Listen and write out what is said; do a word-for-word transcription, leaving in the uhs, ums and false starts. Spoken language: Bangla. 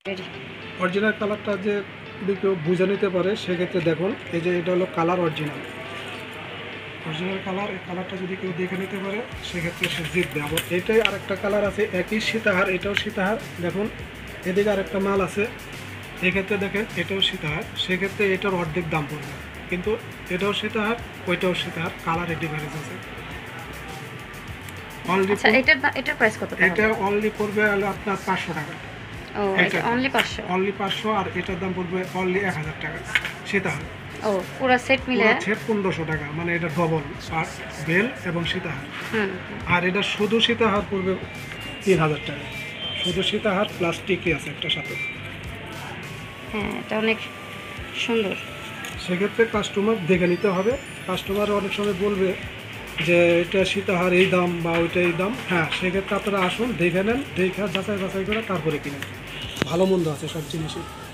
অরিজিনাল কালারটা যে যদি কেউ বুঝে নিতে পারে সেক্ষেত্রে দেখুন, এই যে এটা হলো কালার অরিজিনাল অরিজিনাল কালার। এই কালারটা যদি কেউ দেখে নিতে পারে সেক্ষেত্রে সে জিতবে। আবার এটাই আরেকটা কালার আছে, একই সীতাহার, এটাও সীতাহার। দেখুন এদিকে আরেকটা মাল আছে, এক্ষেত্রে দেখেন এটাও সীতাহার, সেক্ষেত্রে এটার অর্ধেক দাম পড়বে। কিন্তু এটাও সীতাহার, ওইটাও সীতাহার, কালার ডিফারেন্স আছে। অনলি আচ্ছা, এটার এটার প্রাইস কত টাকা? এটা অনলি পড়বে হলো আপনার পাঁচশো টাকা। ও, এটা অনলি পাঁচশো? অনলি পাঁচশো, আর এটার দাম পড়বে অনলি এক হাজার টাকা সীতাহার। ও, পুরো সেট মিলে সেট পনেরোশো টাকা, মানে এটা ডবল পার্ট বেল এবং সীতাহার। হুম। আর এটা শুধু সীতাহার পড়বে তিন হাজার টাকা, শুধু সীতাহার প্লাস টিকি আছে একটা সাথে। হ্যাঁ, এটা অনেক সুন্দর। সেক্ষেত্রে কাস্টমার দেখে নিতে হবে। কাস্টমার অনেক সময় বলবে যে এটা সীতাহার এই দাম বা ওইটা এই দাম। হ্যাঁ, সেক্ষেত্রে আপনারা আসুন, দেখে নেন, দেখে যাচাই বাছাই করে তারপরে কিনেন। ভালো মন্দ আছে সব জিনিসই।